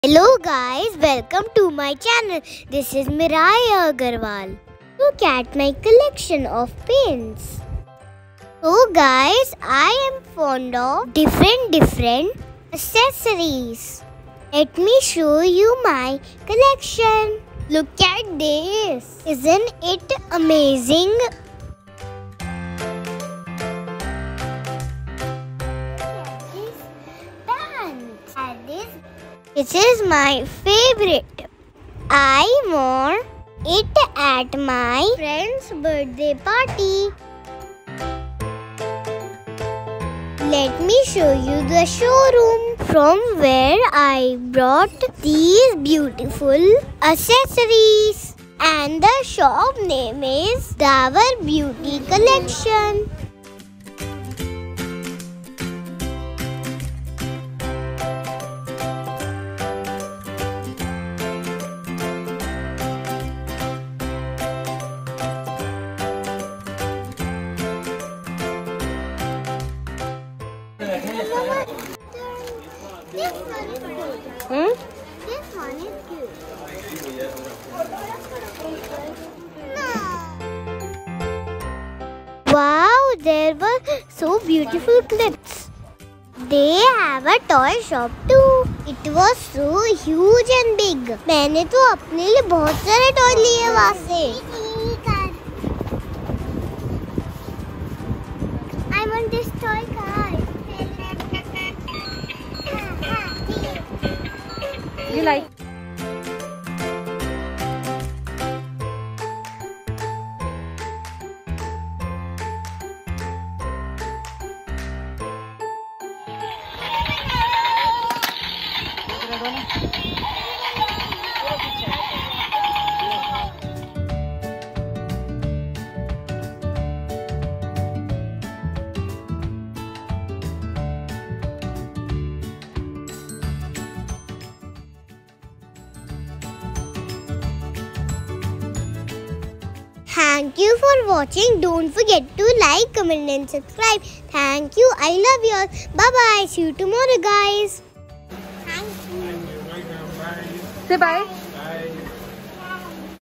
Hello guys, welcome to my channel. This is Miraya Agarwal. Look at my collection of paints. So guys, I am fond of different accessories. Let me show you my collection. Look at this. Isn't it amazing? This is my favorite. I wore it at my friend's birthday party. Let me show you the showroom from where I brought these beautiful accessories. And the shop name is Davar Beauty Collection. This one is good. Wow, there were so beautiful clips. They have a toy shop too. It was so huge and big. मैंने तो अपने लिए बहुत सारे toy लिए वहाँ से. I want this toy car. You like? Thank you for watching. Don't forget to like, comment and subscribe. Thank you. I love you all. Bye bye. See you tomorrow guys. Thank you. Say bye.